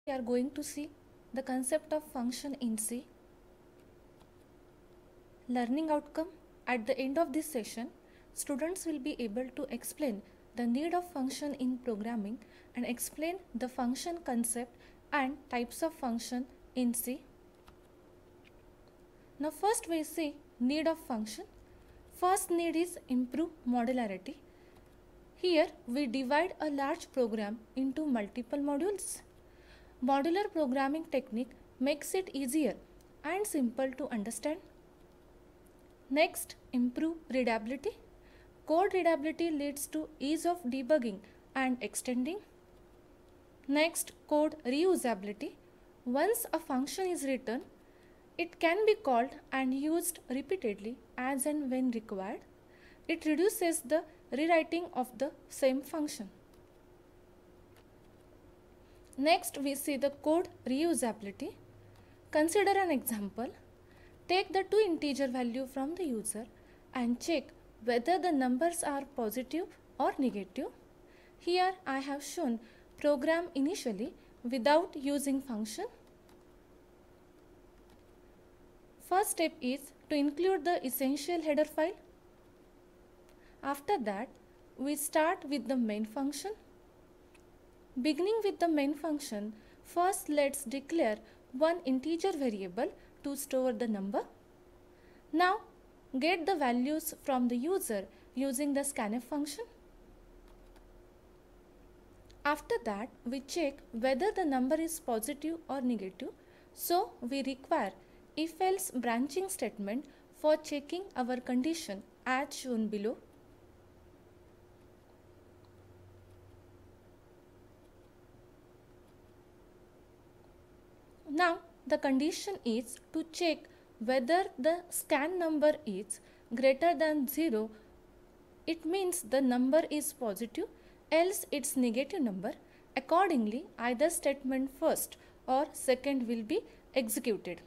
We are going to see the concept of function in C. Learning outcome. At the end of this session, students will be able to explain the need of function in programming and explain the function concept and types of function in C. Now first we see need of function. First need is improve modularity. Here we divide a large program into multiple modules. Modular programming technique makes it easier and simple to understand. Next, improve readability. Code readability leads to ease of debugging and extending. Next, code reusability. Once a function is written, it can be called and used repeatedly as and when required. It reduces the rewriting of the same function. Next, we see the code reusability. Consider an example. Take the two integer value from the user and check whether the numbers are positive or negative. Here I have shown program initially without using function. First step is to include the essential header file. After that, we start with the main function. Beginning with the main function, first let's declare one integer variable to store the number. Now get the values from the user using the scanf function. After that, we check whether the number is positive or negative. So we require if-else branching statement for checking our condition as shown below. Now the condition is to check whether the scan number is greater than 0. It means the number is positive, else it's negative number. Accordingly, either statement first or second will be executed.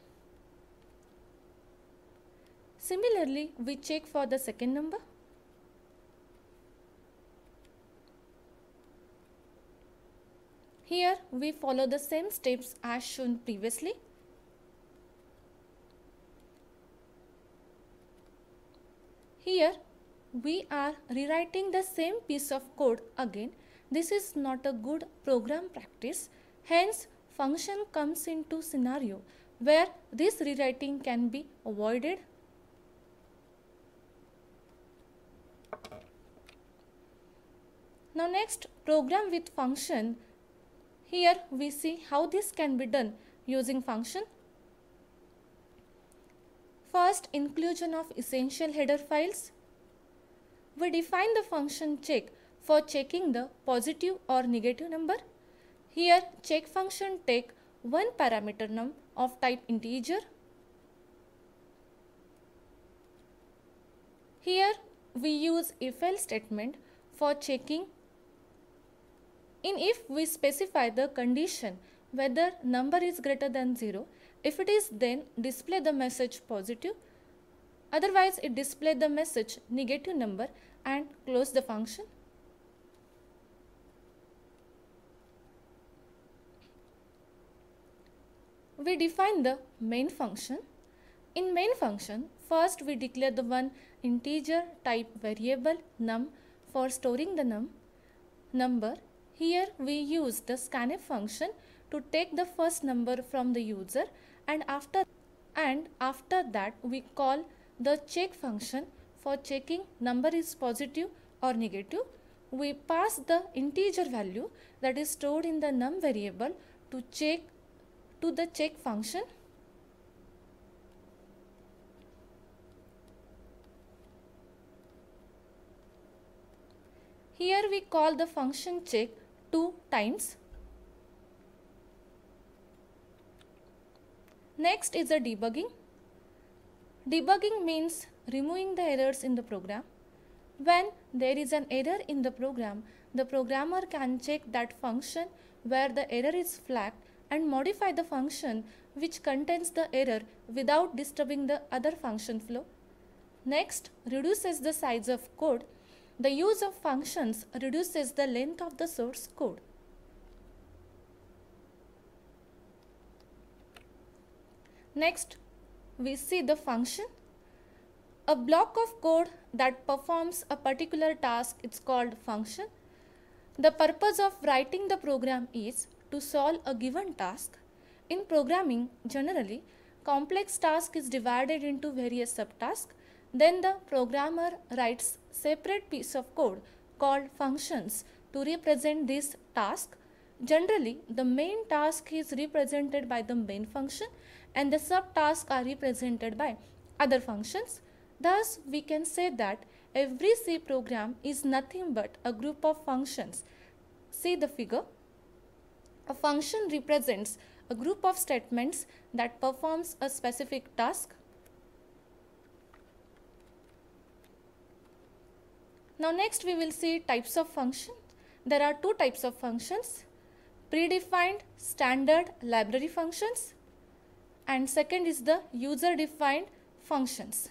Similarly, we check for the second number. Here we follow the same steps as shown previously. Here we are rewriting the same piece of code again. This is not a good program practice. Hence, function comes into scenario where this rewriting can be avoided. Now next, program with function. Here we see how this can be done using function. First, inclusion of essential header files. We define the function check for checking the positive or negative number. Here check function take one parameter num of type integer. Here we use if-else statement for checking. In if we specify the condition whether number is greater than 0, if it is then display the message positive, otherwise it display the message negative number and close the function. We define the main function. In main function, first we declare the one integer type variable num for storing the number. Here we use the scanf function to take the first number from the user and after that we call the check function for checking number is positive or negative. We pass the integer value that is stored in the num variable to the check function. Here we call the function check 2 times. Next is the debugging. Debugging means removing the errors in the program. When there is an error in the program, the programmer can check that function where the error is flagged and modify the function which contains the error without disturbing the other function flow. Next, reduces the size of code. The use of functions reduces the length of the source code. Next, we see the function. A block of code that performs a particular task is called function. The purpose of writing the program is to solve a given task. In programming, generally, complex task is divided into various subtasks. Then the programmer writes separate piece of code called functions to represent this task. Generally, the main task is represented by the main function and the subtasks are represented by other functions. Thus, we can say that every C program is nothing but a group of functions. See the figure. A function represents a group of statements that performs a specific task. Now next we will see types of functions. There are two types of functions: predefined standard library functions and second is the user defined functions.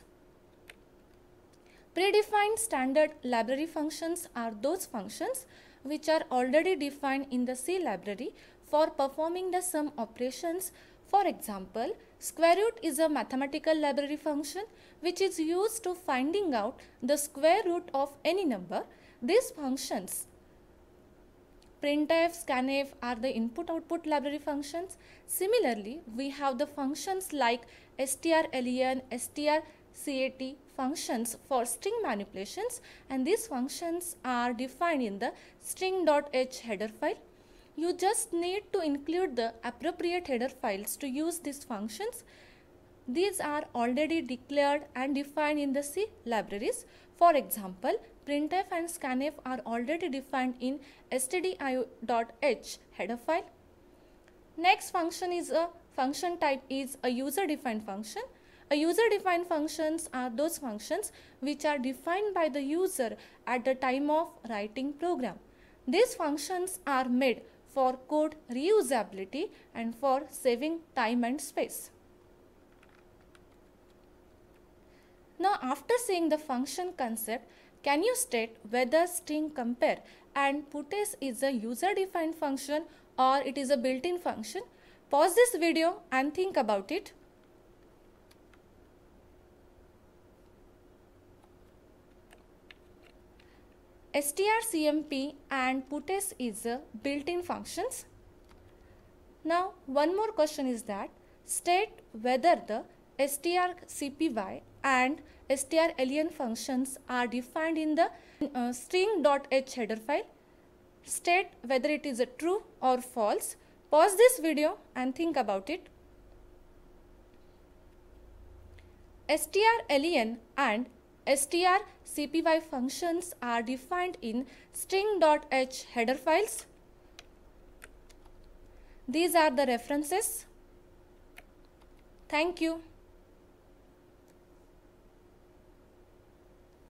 Predefined standard library functions are those functions which are already defined in the C library for performing the sum operations. For example, square root is a mathematical library function which is used to finding out the square root of any number. These functions, printf, scanf, are the input-output library functions. Similarly, we have the functions like strlen, strcat functions for string manipulations, and these functions are defined in the string.h header file. You just need to include the appropriate header files to use these functions. These are already declared and defined in the C libraries. For example, printf and scanf are already defined in stdio.h header file. Next function is a function type is a user defined function. A user defined functions are those functions which are defined by the user at the time of writing program. These functions are made for code reusability and for saving time and space. Now after seeing the function concept, can you state whether string compare and puts is a user defined function or it is a built-in function? Pause this video and think about it. strcmp and puts is a built-in functions. Now one more question is that state whether the strcpy and strlen functions are defined in the string.h header file. State whether it is a true or false. Pause this video and think about it. strlen and strcpy functions are defined in string.h header files. These are the references. Thank you.